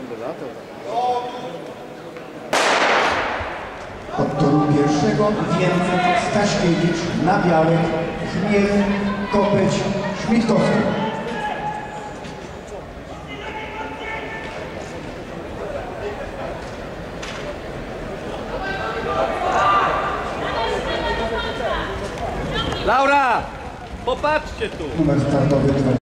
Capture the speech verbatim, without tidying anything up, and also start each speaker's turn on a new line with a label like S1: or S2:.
S1: Od toru pierwszego Więcek, Staśkiewicz, Nabiałek, Chmiel, Kopeć, Szmitkowski.
S2: Laura, popatrzcie tu!
S1: Numer startowy